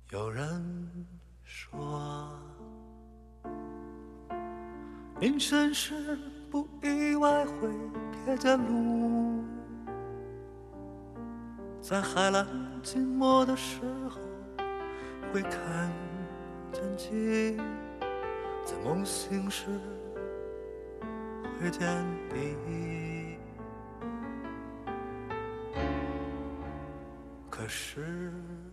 有人说，凌晨时不意外会瞥见路，在海蓝静默的时候会看见景，在梦醒时会见你。可是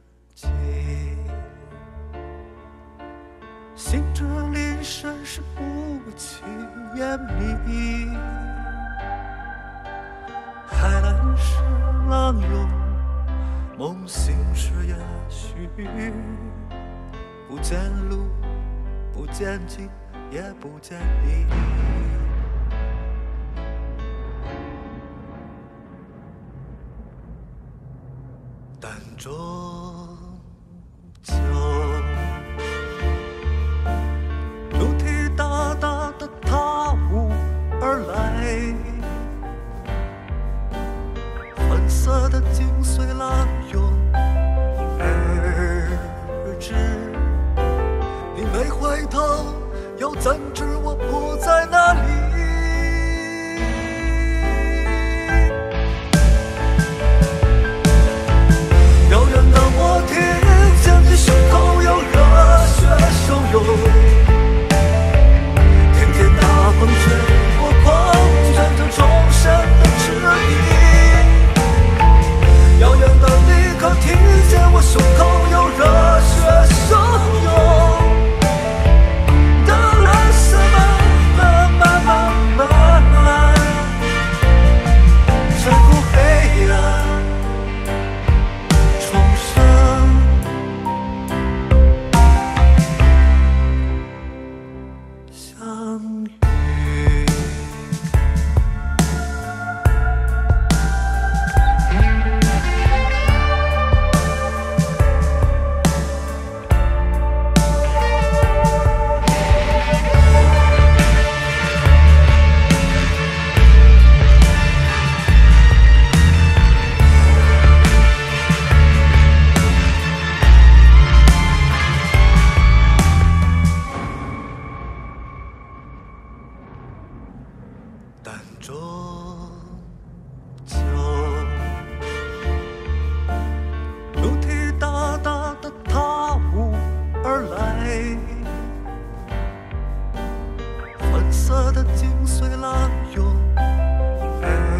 心之临身是不起言明，海蓝是浪涌，梦醒时也许不见路，不见景，也不见你。但终究路体大大的踏雾而来，粉色的景随浪涌而至，你没回头，又怎知我不在那里？遥远的我听见你胸口有热血汹涌，听见大风吹过狂卷着钟声的指引。遥远的你可听见我胸口有热血汹涌的蓝色漫漫漫漫穿过黑暗重生，相遇。但终究路体大大的踏雾而来，粉色的景随浪涌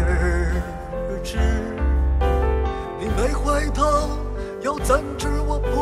而至，你没回头，又怎知我不